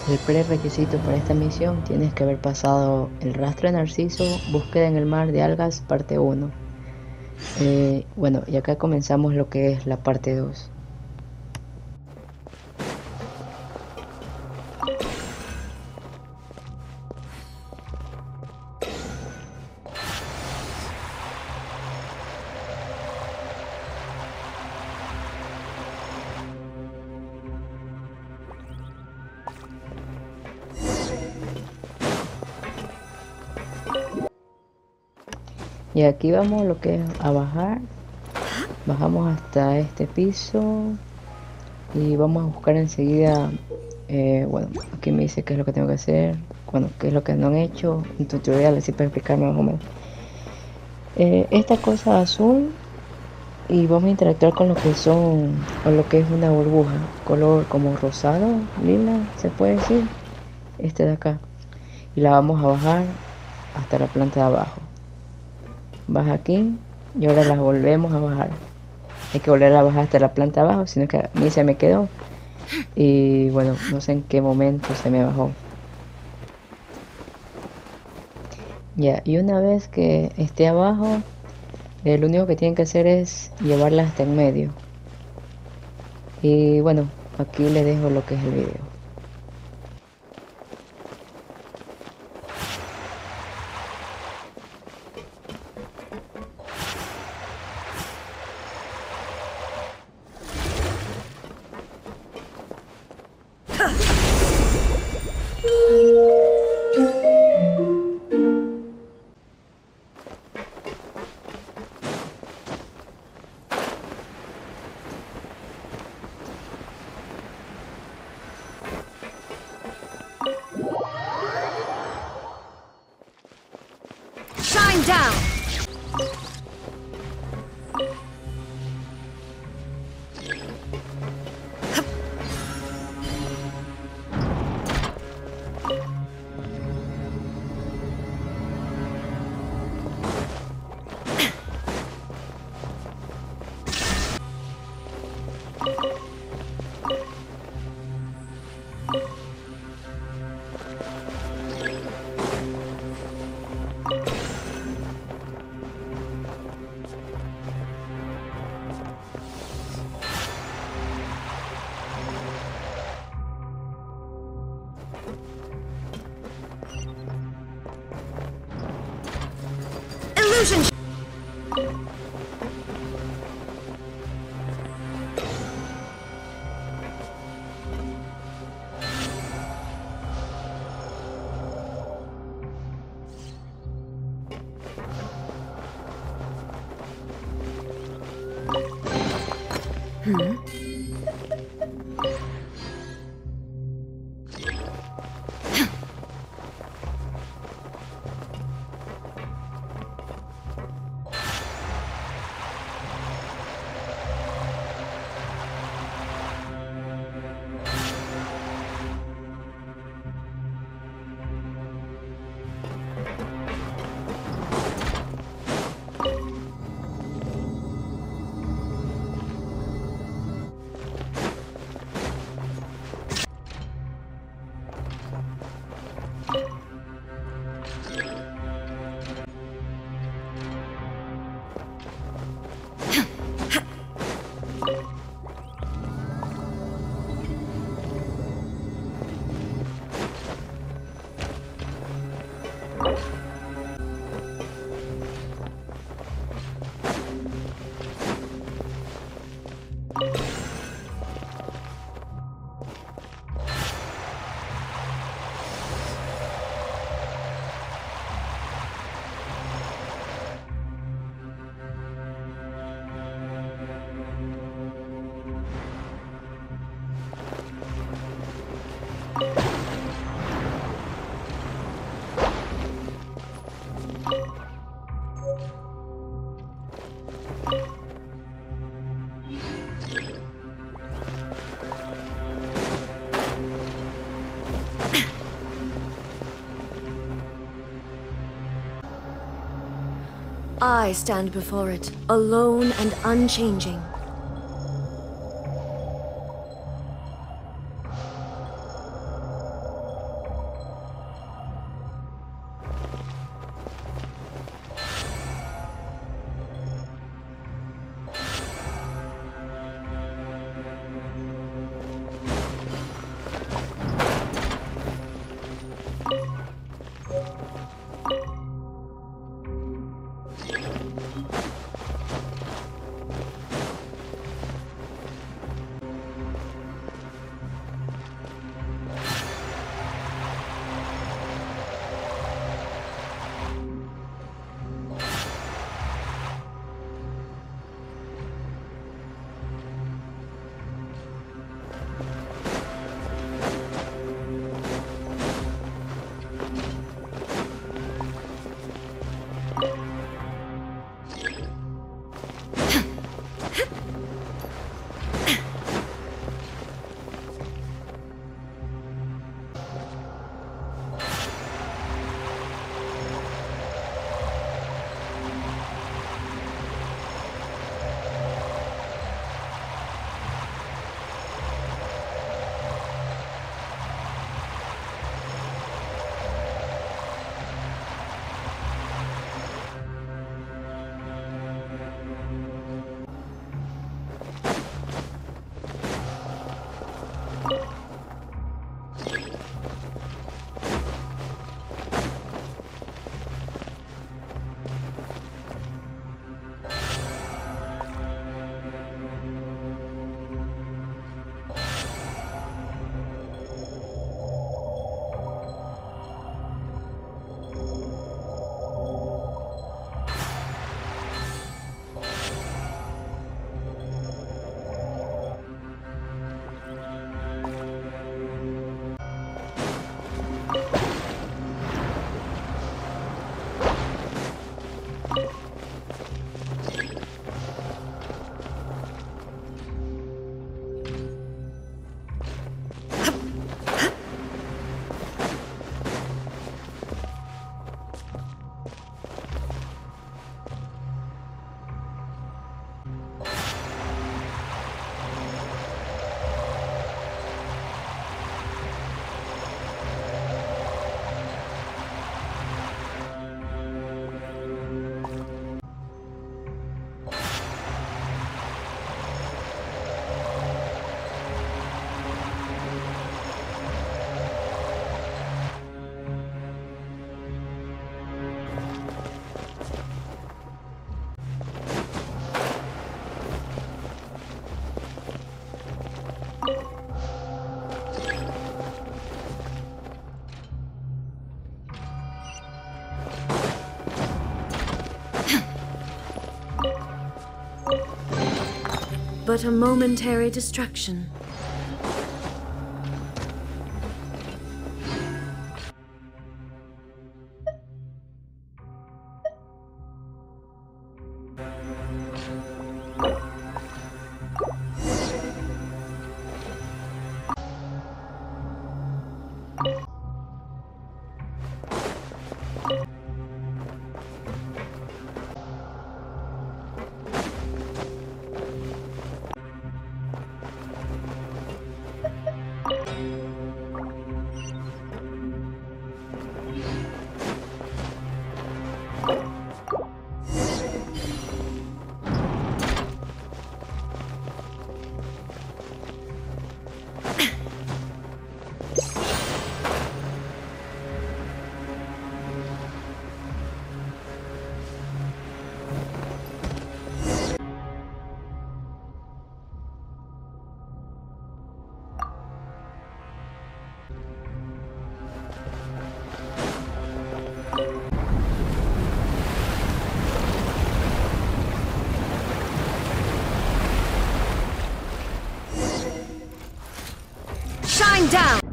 El prerequisito para esta misión tienes que haber pasado el rastro de Narciso, búsqueda en el mar de algas, parte 1. Bueno, y acá comenzamos lo que es la parte 2. Y aquí vamos lo que es a bajar. Bajamos hasta este piso y vamos a buscar enseguida, bueno, aquí me dice qué es lo que tengo que hacer, bueno, qué es lo que no han hecho, un tutorial así para explicarme más o menos. Esta cosa azul y vamos a interactuar con lo que son, o lo que es una burbuja, color como rosado, lila, se puede decir, este de acá. Y la vamos a bajar hasta la planta de abajo. Baja aquí y ahora las volvemos a bajar. Hay que volver a bajar hasta la planta de abajo, sino que a mí se me quedó. Y bueno, no sé en qué momento se me bajó. Ya, y una vez que esté abajo, lo único que tienen que hacer es llevarla hasta en medio. Y bueno, aquí les dejo lo que es el video. Shine down! Illusion! I stand before it, alone and unchanging. but a momentary distraction. Shine down!